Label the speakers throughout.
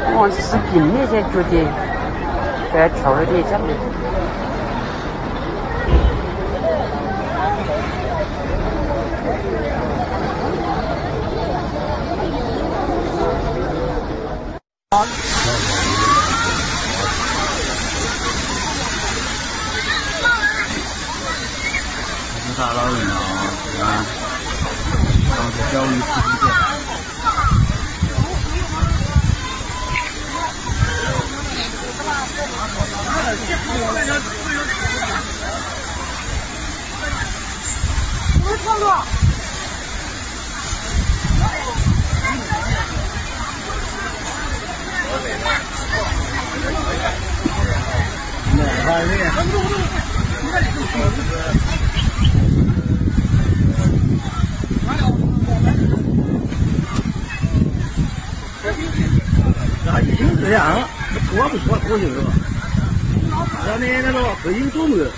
Speaker 1: 我视频那些觉得该调了点酱的。
Speaker 2: 大老人啊，啊，当时教育普及点。那已经这样，说不说多就是吧？咱们那个回应中的。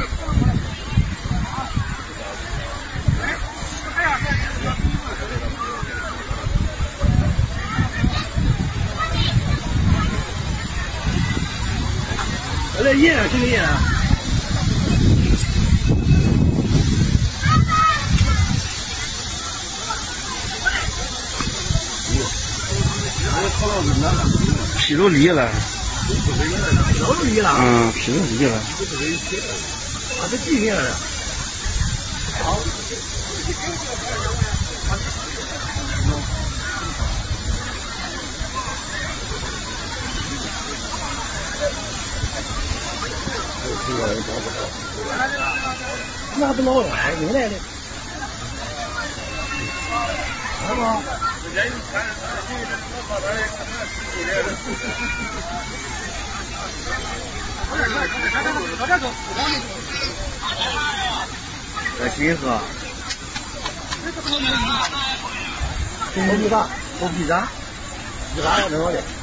Speaker 2: 来演啊，兄弟演啊！皮都裂了，皮都裂了，嗯，皮都裂了，啊，这几年了。好。那不老了，原来的。是吗？在新河。头皮大，头皮渣，皮渣要多少的？